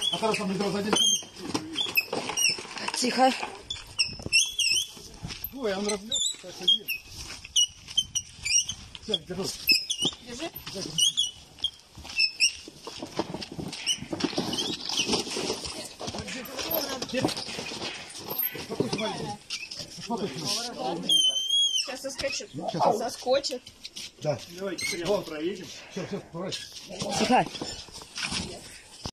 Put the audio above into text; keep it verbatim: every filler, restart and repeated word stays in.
Осторожно, метро за один. Тихо. Ой, он разлег. Все, держу. Держи. Сейчас соскочит. Сейчас. Соскочит. Да. Давайте прямо проедем. Все, все, поворачивай. Тихо.